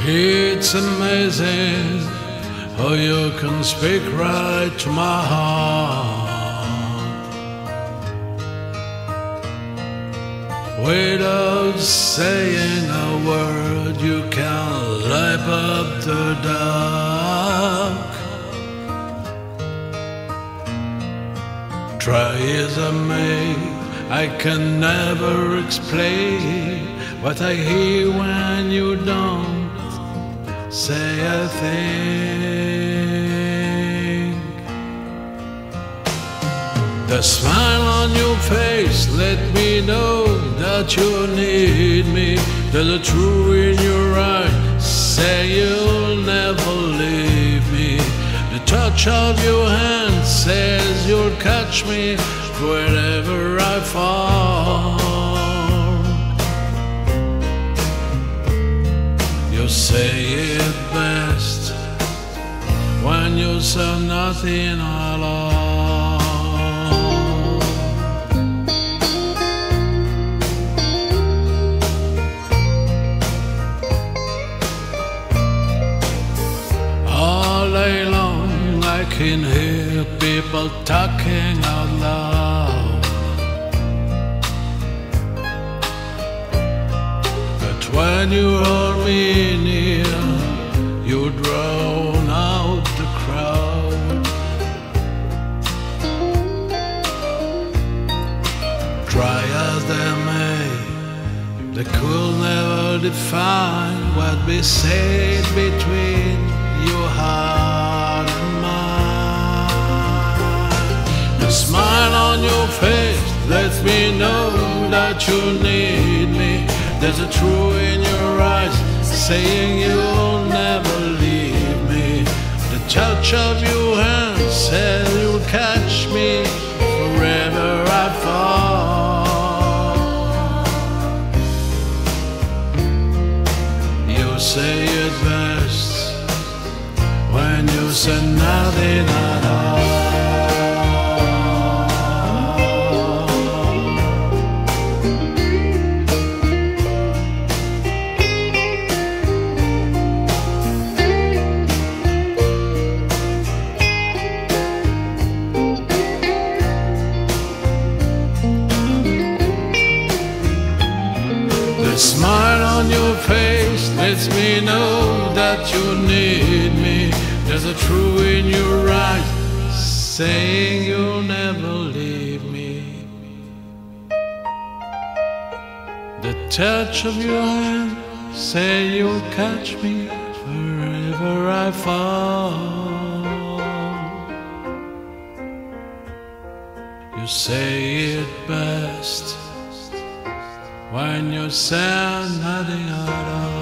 It's amazing how you can speak right to my heart without saying a word. You can light up the dark. Try as I may, I can never explain what I hear when you don't say a thing. The smile on your face let me know that you need me. There's a truth in your eyes, say you'll never leave me. The touch of your hand says you'll catch me wherever I fall. You say it best when you say nothing at all. All day long I can hear people talking out loud, but when you hold me near, you drown out the crowd. Try as they may, they could never define what we said between your heart and mine. The smile on your face lets me know that you need me. There's a truth in your eyes saying you'll never leave me. The touch of your hand says you'll catch me wherever I fall. You say it best when you say nothing at all. The smile on your face lets me know that you need me. There's a truth in your eyes saying you'll never leave me. The touch of your hand say you'll catch me wherever I fall. You say it best when you say nothing at all.